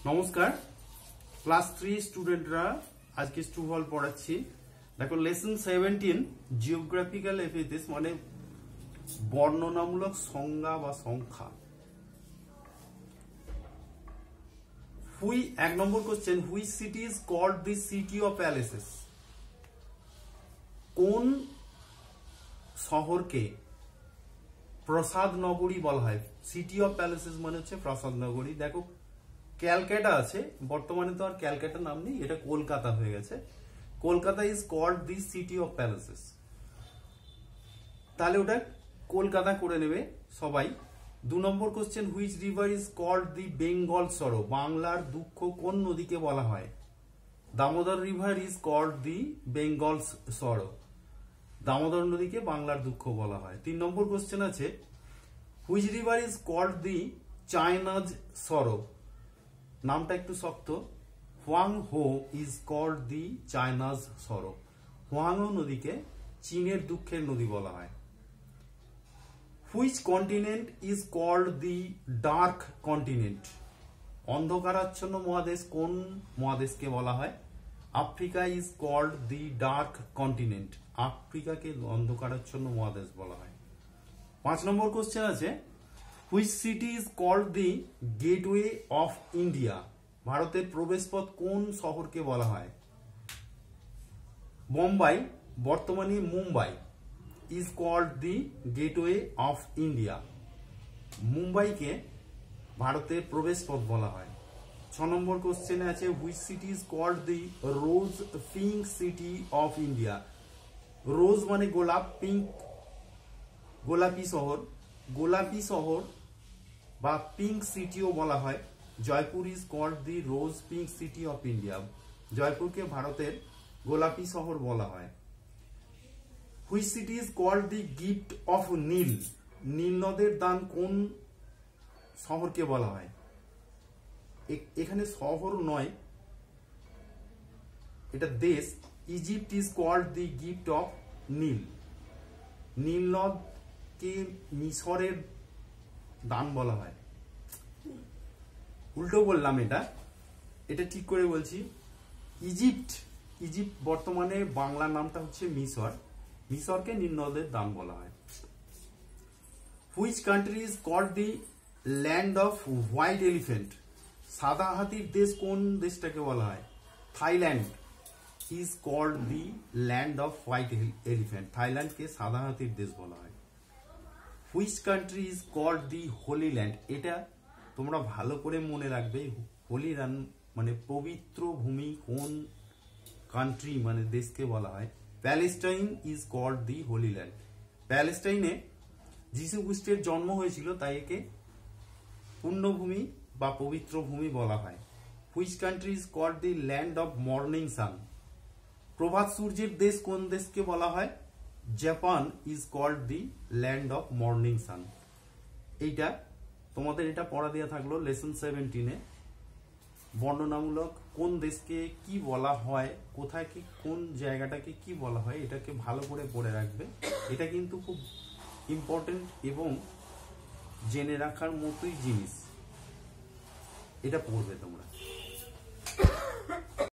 নমস্কার ক্লাস 3 স্টুডেন্টরা আজকে স্টুডেন্ট পড়াচ্ছি। দেখো লেসন 17 জিওগ্রাফিক্যাল এপিথেটস মানে বর্ণনামূলক সংজ্ঞা বা সংখ্যা। এক নম্বর question, which city is called the city of palaces? কোন শহরকে প্রাসাদ নগরী বলা হয়? সিটি অফ প্যালেসেস মানে হচ্ছে প্রাসাদ নগরী। দেখো ক্যালকাটা আছে, বর্তমানে তো আর ক্যালকাটা নাম নেই, এটা কলকাতা হয়ে গেছে। Kolkata is called the city of palaces, তাহলে ওটা কলকাতা করে নেবে সবাই। 2 নম্বর question, which river is called the Bengal sorrow? বাংলার দুঃখ কোন নদীকে বলা হয়? Damodar river is called the Bengal sorrow, Damodar নদীকে বাংলার দুঃখ বলা হয়। 3 নম্বর কোশ্চেন আছে, which river is called the China's sorrow? নামটা একটু শক্ত। Hwang who is called the China's সরো, হোয়াং হো নদীকে চীনের দুঃখের নদী বলা হয়। Which continent is called the dark continent? অন্ধকারাচ্ছন্ন মহাদেশ কোন মহাদেশকে বলা হয়? Africa is called the dark continent, আফ্রিকাকে অন্ধকারাচ্ছন্ন মহাদেশ বলা হয়। 5 নম্বর কোশ্চেন আছে, which city is called the gateway of India? ভারতের প্রবেশপথ কোন শহরকে বলা হয়? বোম্বাই, বর্তমানে Mumbai, is called the gateway of India, মুম্বাইকে ভারতের প্রবেশপথ বলা হয়। 6 নম্বর কোশ্চেনে আছে, which city is called the rose pink city of India? Rose মানে গোলাপ, পিঙ্ক গোলাপি শহর, গোলাপি শহর বা পিঙ্ক সিটিও বলা হয়। Jaipur is called the rose pink city of India, জয়পুরকে ভারতের গোলাপি শহর বলা হয়। Which city is called the gift of Nile? Nile নদের দান কোন শহরকে বলা হয়? এখানে শহর নয়, এটা দেশ। Egypt is called the gift of Nile, Nile নদকে মিশরের দান বলা হয়। উল্টো বললাম, এটা ঠিক করে বলছি। ইজিপ্ট বর্তমানে বাংলা নামটা হচ্ছে মিশর, মিশরকে নীল নদের দান বলা হয়। Which country is called the land of white elephant? সাদা হাতির দেশ কোন দেশটাকে বলা হয়? Thailand is called the land of white elephant, থাইল্যান্ডকে সাদা হাতির দেশ বলা হয়। Which country is called the holy land? এটা তোমরা ভালো করে মনে রাখবে, হোলি ল্যান্ড মানে পবিত্র ভূমি কোন কান্ট্রি মানে দেশকে বলা হয়? Palestine is called the holy land, প্যালেস্টাইনে যিশু খ্রিস্টের জন্ম হয়েছিল, তাই একে পুণ্যভূমি বা পবিত্র ভূমি বলা হয়। Which country is called the land of morning sun? প্রভাত সূর্যের দেশ কোন দেশকে বলা হয়? Japan is called the land of morning sun. এইটা তোমাদের এটা পড়া দেওয়া থাকলো লেসন 17-এ। বর্ণনামূলক কোন দেশকে কি বলা হয়, কোথায় কি কোন জায়গাটাকে কি বলা হয়, এটাকে ভালো করে পড়ে রাখবে। এটা কিন্তু খুব ইম্পর্টেন্ট এবং জেনে রাখার মতোই জিনিস, এটা পড়বে তোমরা।